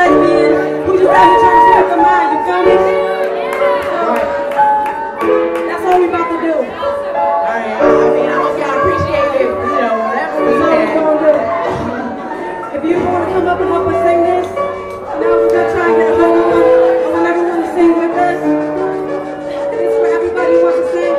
lesbian who just out here trying to speak their mind, you feel me? Right. That's all we about to do. Alright, I mean, I hope y'all appreciate it, you know, whatever we That's all had. we're gonna do. If you want to come up and help us sing this, now we're gonna try and get a hold of one. I want everyone to sing with us. This is for everybody who wants to sing.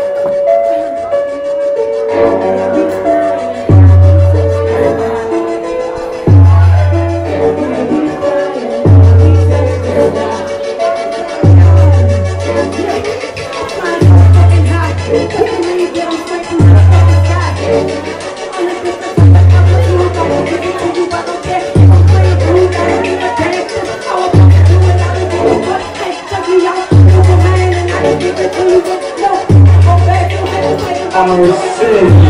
I'm gonna sing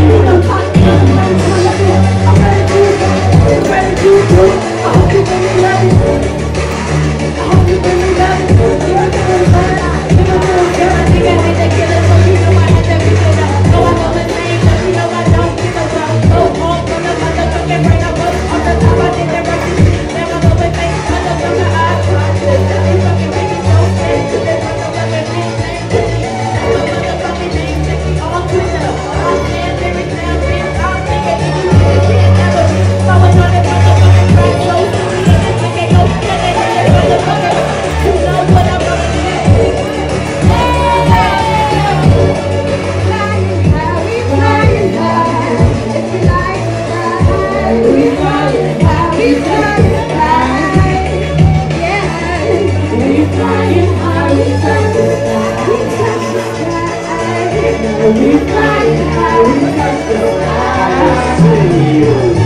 you.